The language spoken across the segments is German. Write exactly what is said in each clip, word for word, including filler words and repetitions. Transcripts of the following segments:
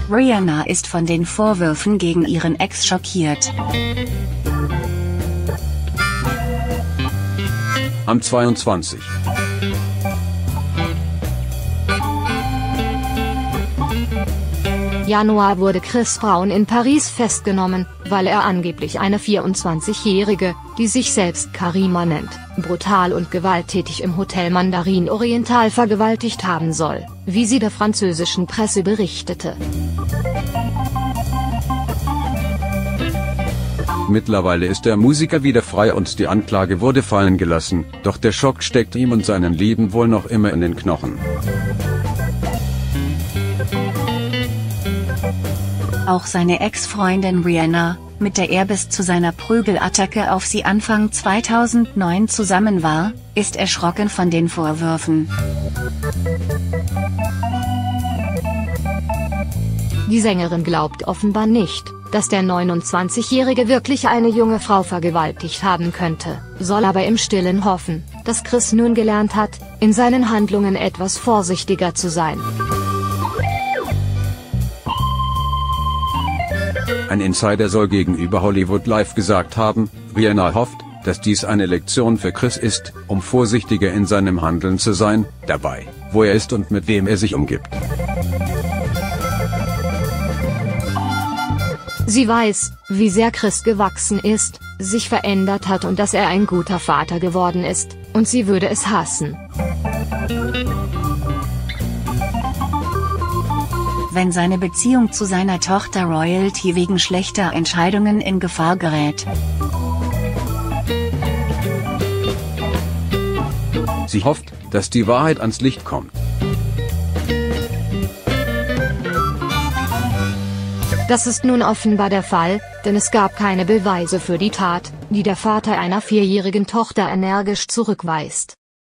Rihanna ist von den Vorwürfen gegen ihren Ex schockiert. Am zweiundzwanzigsten Januar wurde Chris Brown in Paris festgenommen, weil er angeblich eine vierundzwanzigjährige, die sich selbst Karima nennt, brutal und gewalttätig im Hotel Mandarin Oriental vergewaltigt haben soll, wie sie der französischen Presse berichtete. Mittlerweile ist der Musiker wieder frei und die Anklage wurde fallen gelassen, doch der Schock steckt ihm und seinen Lieben wohl noch immer in den Knochen. Auch seine Ex-Freundin Rihanna, mit der er bis zu seiner Prügelattacke auf sie Anfang zweitausendneun zusammen war, ist erschrocken von den Vorwürfen. Die Sängerin glaubt offenbar nicht, dass der neunundzwanzigjährige wirklich eine junge Frau vergewaltigt haben könnte, soll aber im Stillen hoffen, dass Chris nun gelernt hat, in seinen Handlungen etwas vorsichtiger zu sein. Ein Insider soll gegenüber Hollywood Live gesagt haben, Rihanna hofft, dass dies eine Lektion für Chris ist, um vorsichtiger in seinem Handeln zu sein, dabei, wo er ist und mit wem er sich umgibt. Sie weiß, wie sehr Chris gewachsen ist, sich verändert hat und dass er ein guter Vater geworden ist, und sie würde es hassen, wenn seine Beziehung zu seiner Tochter Royalty wegen schlechter Entscheidungen in Gefahr gerät. Sie hofft, dass die Wahrheit ans Licht kommt. Das ist nun offenbar der Fall, denn es gab keine Beweise für die Tat, die der Vater einer vierjährigen Tochter energisch zurückweist.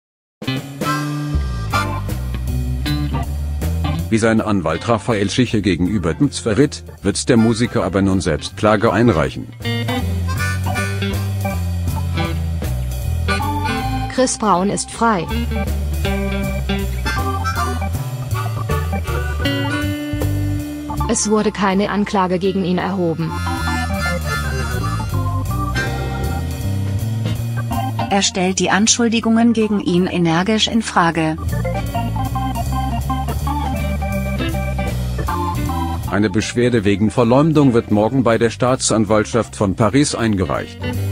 Wie sein Anwalt Raphael Schiche gegenüber D M Z verriet, wird der Musiker aber nun selbst Klage einreichen. Chris Brown ist frei. Es wurde keine Anklage gegen ihn erhoben. Er stellt die Anschuldigungen gegen ihn energisch in Frage. Eine Beschwerde wegen Verleumdung wird morgen bei der Staatsanwaltschaft von Paris eingereicht.